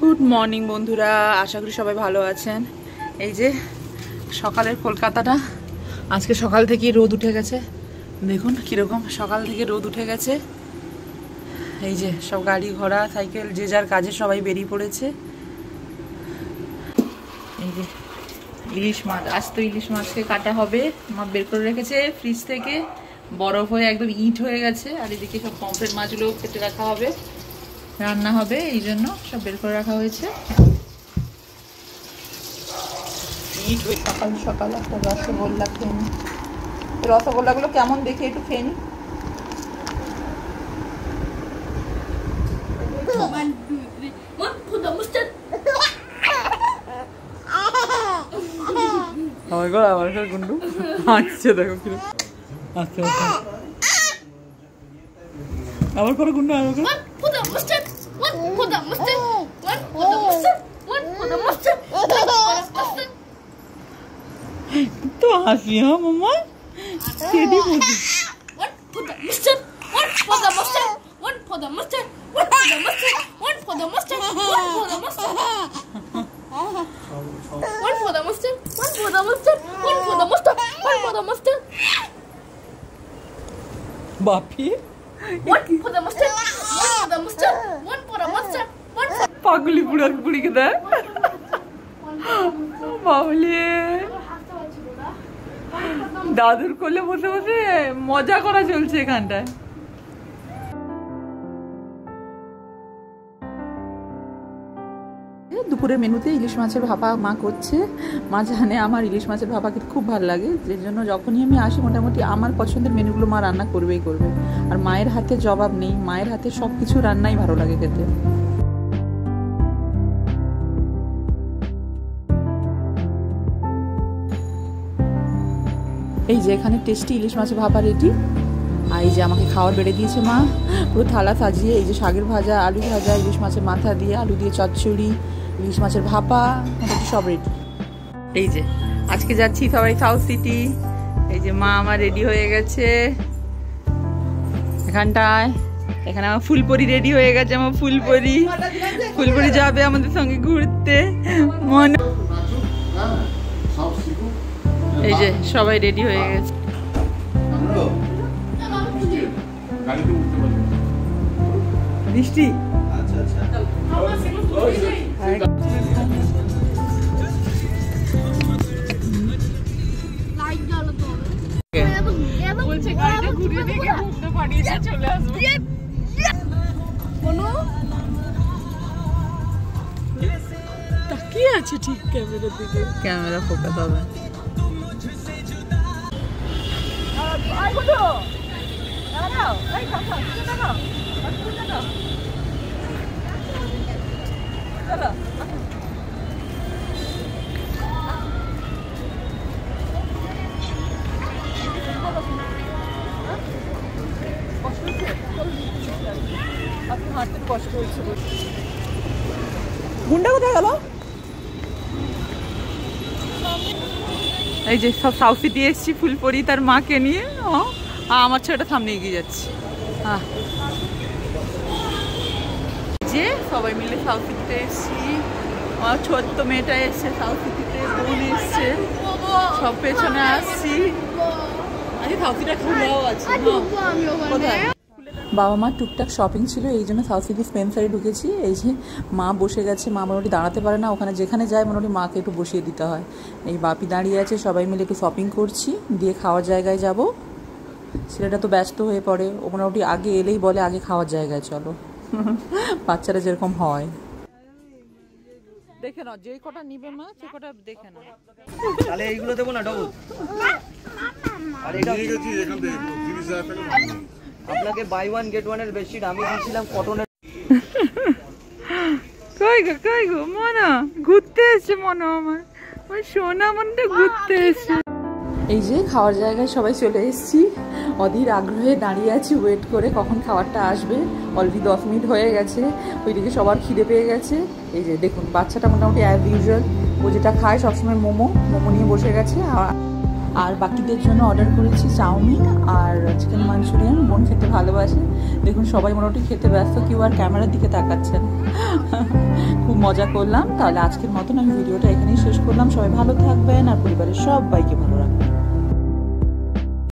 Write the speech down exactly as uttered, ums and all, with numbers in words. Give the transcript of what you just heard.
Good morning বন্ধুরা, আশা করি সবাই ভালো আছেন। এই যে সকালের কলকাতাটা, আজকে সকাল থেকে রোদ উঠে গেছে। দেখুন কিরকম সকাল থেকে রোদ উঠে গেছে। এই যে সব গাড়ি ঘোড়া সাইকেল যে যার কাজে সবাই বেরিয়ে পড়েছে। এই যে ইলিশ মাছ, আজ তো ইলিশ মাছকে কাটা হবে। মা বের করে রেখেছে ফ্রিজ থেকে, বরফ হয়ে একদম ইট হয়ে গেছে। আর এদিকে সব পম্পের মাছগুলো কেটে রাখা হবে, রান্না হবে, এই জন্য সব বের করে রাখা হয়েছে। সকাল সকাল একটা রসগোল্লা খেয়ে নি। রসগোল্লাগুলো কেমন দেখে একটু খেয়ে নি। আমার গুন্ডু হাসছে, দেখো কি আচ্ছা আচ্ছা আবার করো গুন্ডু, আবার করো। তো হাসি, হ্যাঁ মাম্মা কেডি বলছি। বাপি পাগলি বুড়া বুড়িকে দেয় বাবলি। দাদুর কোলে বসে বসে মজা করা চলছে এখানটায়। দুপুরের মেনুতে ইলিশ মাছের ভাপা মা করছে। মা জানে আমার ইলিশ মাছের ভাপা খেতে খুব ভালো লাগে, যে জন্য যখনই আমি আসি মোটামুটি আমার পছন্দের মেনুগুলো মা রান্না করবেই করবে। আর মায়ের হাতে জবাব নেই, মায়ের হাতে সব কিছু রান্নাই ভালো লাগে খেতে। এই যে এখানে টেস্টি ইলিশ মাছের ভাপা রেডি। আর এই যে আমাকে খাবার বেড়ে দিয়েছে মা, পুরো থালা সাজিয়ে। এই যে শাকের ভাজা, আলু ভাজা, ইলিশ মাছের মাথা দিয়ে, আলু দিয়ে চচ্চড়ি, ইলিশ মাছের ভাপা, মোটামুটি সব রেডি। এই যে আজকে যাচ্ছি সবাই সাউথ সিটি। এই যে মা আমার রেডি হয়ে গেছে এখানটায়। এখানে আমার ফুলপরি রেডি হয়ে গেছে, আমার ফুলপরি ফুলপরি যাবে আমাদের সঙ্গে ঘুরতে। মনে এই যে সবাই রেডি হয়ে গেছে। বৃষ্টি বলছে গাড়িটা ঘুরিয়ে দেখে ঘুরতে পাঠিয়ে চলে আসবো। তাকিয়ে আছে ঠিক ক্যামেরার দিকে, ক্যামেরা ফোকাস হবে। হাঁটতে কষ্ট হচ্ছে। গুন্ডা কোথায় গেল? এই যে সব সাউথ সিটি এসছি ফুলপরি তার মাকে নিয়ে। আমার ছেলেটা সামনে এগিয়ে যাচ্ছে। হ্যাঁ যে সবাই মিলে সাউথ সিটিতে এসছি। আমার ছোট্ট মেয়েটা এসছে সাউথ সিটিতে, বোন এসছে, সব পেছনে আসছি। আজকে সাউথ সিটিটা খোলাও আছে। কোথায় বাবা মা টুকটাক শপিং ছিল, এই জন্য সাউথ সিটি স্পেন্সারে ঢুকেছি। এই যে মা বসে গেছে, মা মোটামুটি দাঁড়াতে পারে না, ওখানে যেখানে যায় মোটামুটি মাকে একটু বসিয়ে দিতে হয়। এই বাপি দাঁড়িয়ে আছে, সবাই মিলে একটু শপিং করছি, দিয়ে খাওয়ার জায়গায় যাব। ছেলেটা তো ব্যস্ত হয়ে পড়ে, ও মোটামুটি আগে এলেই বলে আগে খাওয়ার জায়গায় চলো। বাচ্চারা যেরকম হয়। দেখে নাও যে কটা নিবে মা, সে কটা দেখে নাও। তাহলে এইগুলো দেবো না ডবল। আর এটা আপনাকে বাই ওয়ান গেট ওয়ান এর বেডশিট আমি দিয়েছিলাম কটনের। কই গো কই গো মনা ঘুরতে এসছে, মনে আমার ওই সোনা মনটা ঘুরতে এসছে। এই যে খাওয়ার জায়গায় সবাই চলে এসেছি, অধীর আগ্রহে দাঁড়িয়ে আছি ওয়েট করে কখন খাবারটা আসবে। অলরেডি দশ মিনিট হয়ে গেছে, ওইদিকে সবার খিদে পেয়ে গেছে। এই যে দেখুন বাচ্চাটা মোটামুটি অ্যাজ ইউজুয়াল ও যেটা খায় সবসময় মোমো মোমো নিয়ে বসে গেছে। আর আর বাকিদের জন্য অর্ডার করেছি চাউমিন আর চিকেন মাঞ্চুরিয়ান। বোন খেতে ভালোবাসে। দেখুন সবাই মোটামুটি খেতে ব্যস্ত, কেউ আর ক্যামেরার দিকে তাকাচ্ছেন। খুব মজা করলাম। তাহলে আজকের মতন আমি ভিডিওটা এখানেই শেষ করলাম। সবাই ভালো থাকবেন আর পরিবারের সবাইকে ভালো